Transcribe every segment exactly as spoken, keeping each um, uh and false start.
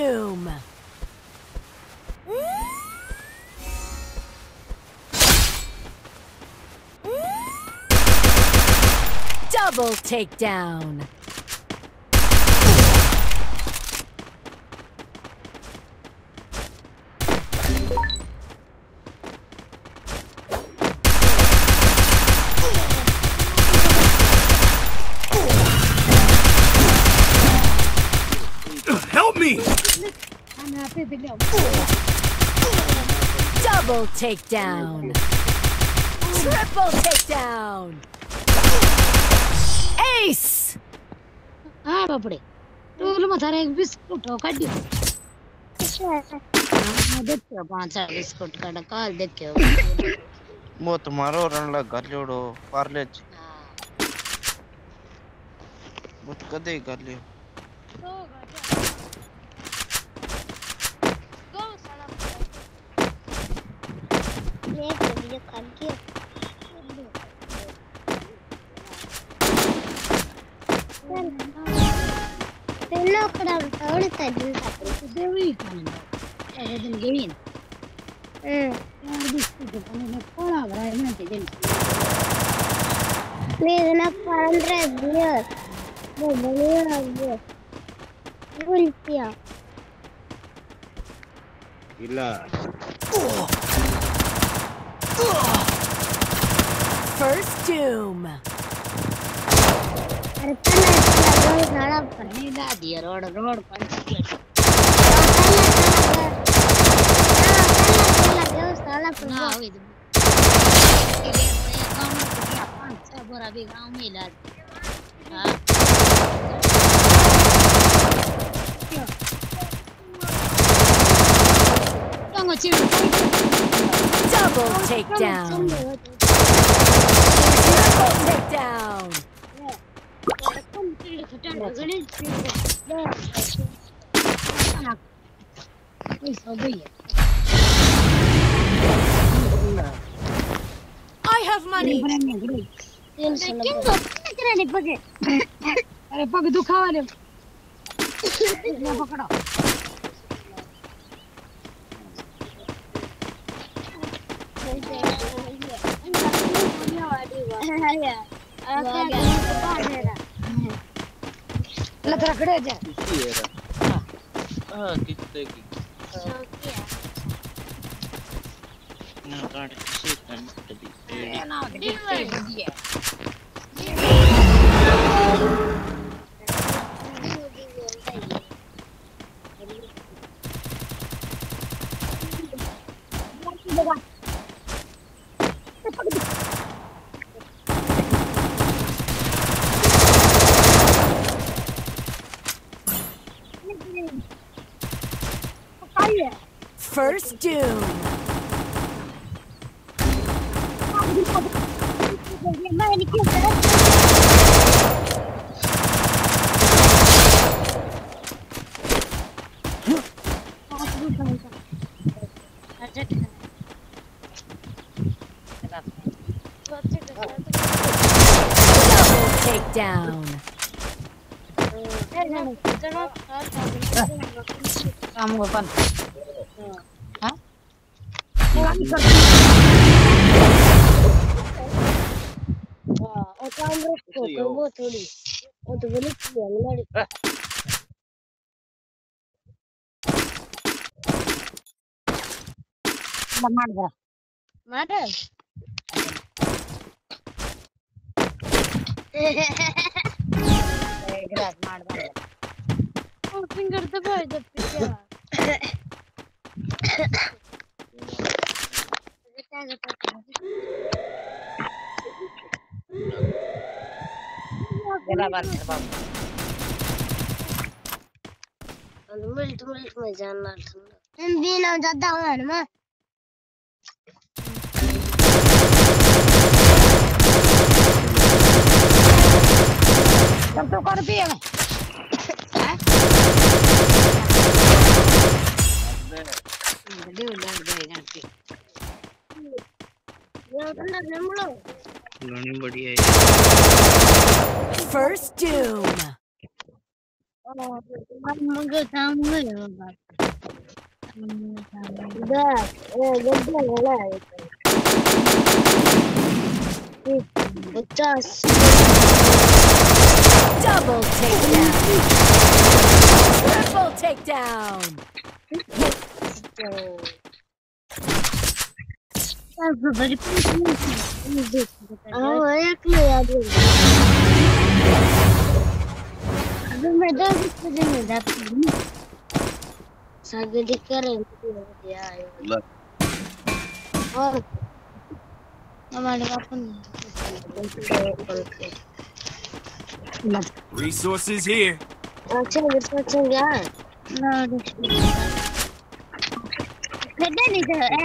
doom. Double takedown. Help me! Double takedown. Triple takedown. Ace! Ah, papade. Tolu mathare ek biscuit ho kaddi. मैं देखो पांच साल biscuit का डकाल देखो वो तुम्हारो रन लगा जोड़ो पार्ले वो कदे कर लियो ये वीडियो कर दिया Hello, kadang tahu tadi satu. Dewi kan. Ada dan Dewi. Hmm. Yang biskuit kan ini kola berai mana jadi. Ni nak pandai dia. Mau beli lagi. Rupiah. Gila. First doom. सारा पढ़ने दा दिया road road पंच किया लगे साला ना हुई तो ये ये काम किया पांच छह बोरा भी गांव में इलाज हां तंगो चिड़ Double takedown. Triple takedown. I have money. अरे पग दुखा वाले पकड़ो लतरा खड़े जा हां कितने की ना काट किसी kan tadi ना दिया First doom. Double takedown. Kamu apa? Hah? Wah, orang mereka tu buat tuli. Oh, tu boleh dia lari. Mana? Mana? Gerak mana? Oh, finger tu boleh jadi. Gerak mana? मिल्ट मिल्ट में जानना था हम भी ना ज्यादा हुआ ना मैं तब तो कर दिए हैं दे उधर गए जाके ये उधर नमलो गाने बढ़िया है First doom. मग थांबलोय बाबा. ده ايه جدا ولا بتاس Double takedown. Triple takedown. اه هيك يا دول بمدى بمدى ساجدي كريم يا والله اه हमारे पास Resources here. अच्छा अच्छा यार ना कितने लीटर है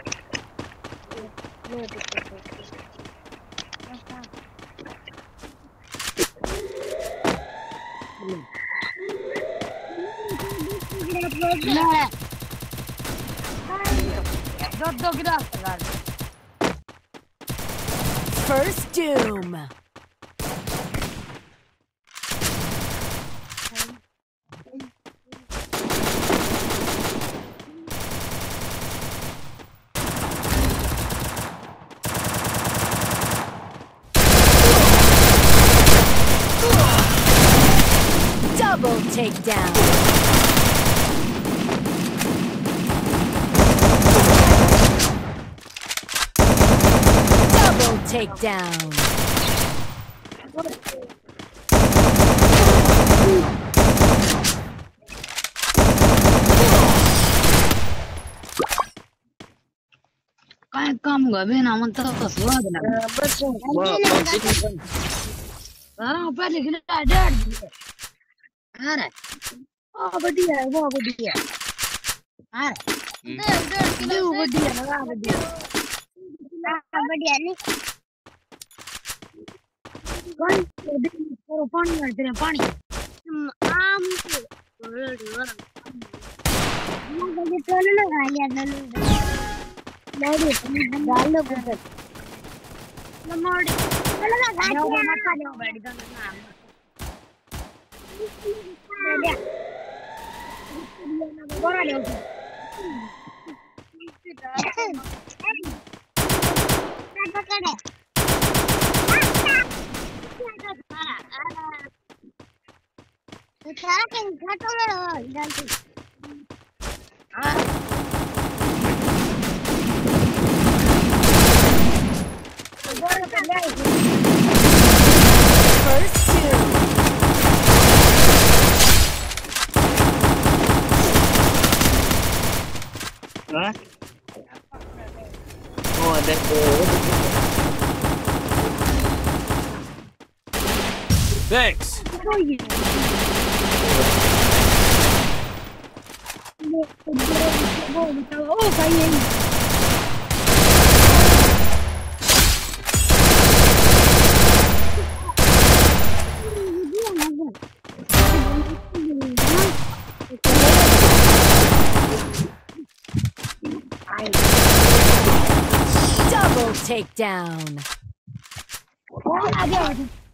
दो दो गिलास लगा First doom. Double takedown. Double takedown. काय काम गवे ना मन तो स्वाद ना हां पहले गिला डेढ़ अरे ओ बढ़िया है वो बढ़िया अरे डेढ़ डेढ़ किलो बढ़िया लगा बढ़िया हां बढ़िया नहीं कौन तो पानी में तेरे पानी आम मुझे तो ना लगा लिया ना नहीं डाल लो कुछ नमोड़ी चलो ना गाड़ी मत खाओ बैठ दो ना ले ना बोरा ले पकड़े सारा कहीं घाटों में रहो डालती हाँ First doom. Hah? Oh ada Thanks. oh kayak Double takedown. oh ada